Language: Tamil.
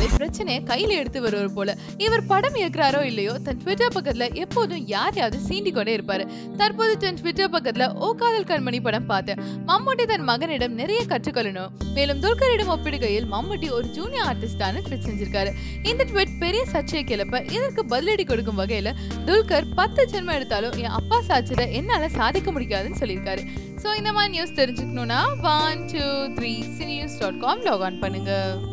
வந்தாலே பிரச்சனையை கையில எடுத்து வருவார் போல. இவர் படம் இயக்குறாரோ இல்லையோ தன் ட்விட்டர் பக்கத்துல எப்போதும் யாரையாவது சீண்டி கொண்டே இருப்பாரு. தற்போது தன் ட்விட்டர் பக்கத்துல ஓ காதல் கண்மணி படம் பார்த்தேன். மம்முட்டி தன் மகனிடம் நிறைய கற்றுக்கொள்ளணும். மேலும் துல்கரிடம் ஒப்பிடுகையில் மம்முட்டி ஒரு ஜூனியர் ஆர்டிஸ்டான ட்வீட் செஞ்சிருக்காரு. இந்த ட்வீட் பெரிய சர்ச்சையை கிளப்ப இதற்கு பதிலடி கொடுக்கும் வகையில துல்கர் 10 ஜென்மம் எடுத்தாலும் என் அப்பா சாட்சியத்தை என்னால சாதிக்க முடியாதுன்னு சொல்லியிருக்காரு. ஸோ இந்த மாதிரி நியூஸ் தெரிஞ்சுக்கணும்னா 123cinenews.com லாக் ஆன் பண்ணுங்க.